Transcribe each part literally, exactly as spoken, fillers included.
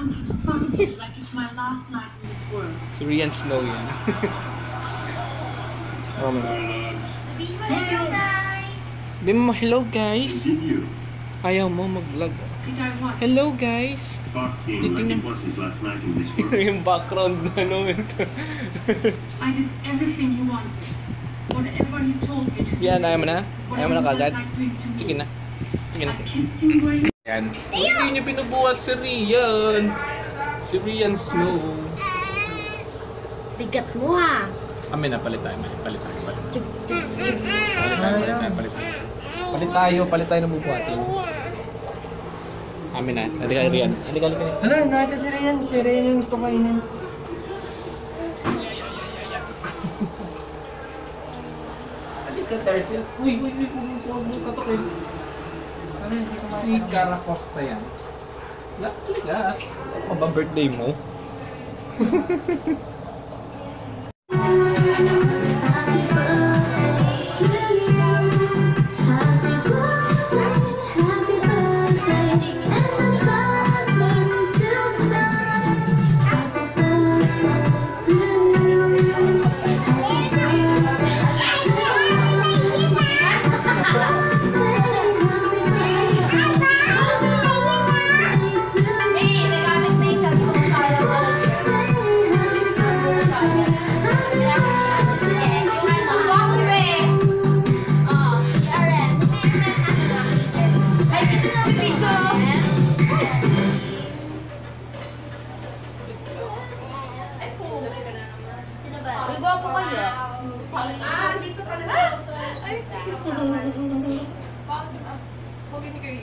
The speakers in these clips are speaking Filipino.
want you to fuck me like it's my last night in this world. Si Rian Snow yan. Oh my God. Hello guys! Sabi mo, hello guys. Ayaw mo mag-vlog. Did I want? Hello guys. Fuck him like it was his last night in this world. Yung background na ano ito. I did everything he wanted. Whatever he told me to do. Yan, ayaw mo na? Ayaw mo na kagad? Sige na. Sige na. I kissed him right. Yan. Hindi niyo pinubuhat si Rian. Si Rian Snow. Bigat mo ha! Kami na, palit tayo. Palit tayo. Palit Chuk, chuk, chuk. tayo. Palit tayo. Palit tayo. Palit tayo. Palit tayo na bubuhatin. Amin na. Halika Rian. Halika, halika. Hala, nakita si Rian. Si Rian yung gusto kainin. Halika, Tercel. Uy, uy, uy. Huwag mo katokin. Ano, hindi ko Si Cara Costa yan. La, halika. Ano ba birthday mo? Gwapo kayo? Ah, dito pala sa autos. Ay, huwag ni kayo.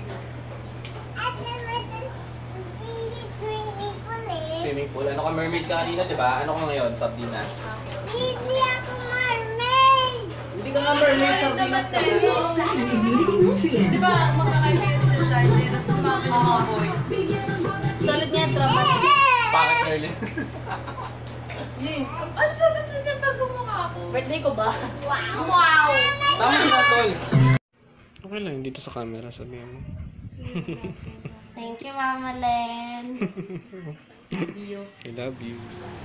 Swimming pool. Ano ka mermaid ka kanina, diba? Ano ka ngayon? Sardinas. Hindi ako mermaid! Hindi ka nga mermaid, sardinas ka. Di ba, magkakaibigan sila dahil dito sa mga mga boys. Solid niya, tropa. Bakit early? Hindi. Ano ba ba siya pag bumukha ako? Birthday ko ba? Wow! Wow! Tama na, tol. Okay lang, dito sa camera, sabihin mo. Thank you, Mama Len. Love you. I love you.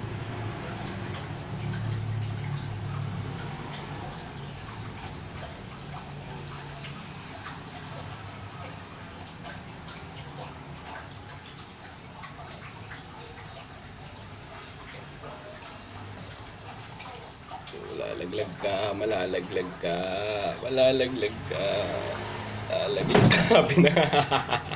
Malalaglag ka, malalaglag ka, malalaglag ka, malalaglag ka, pina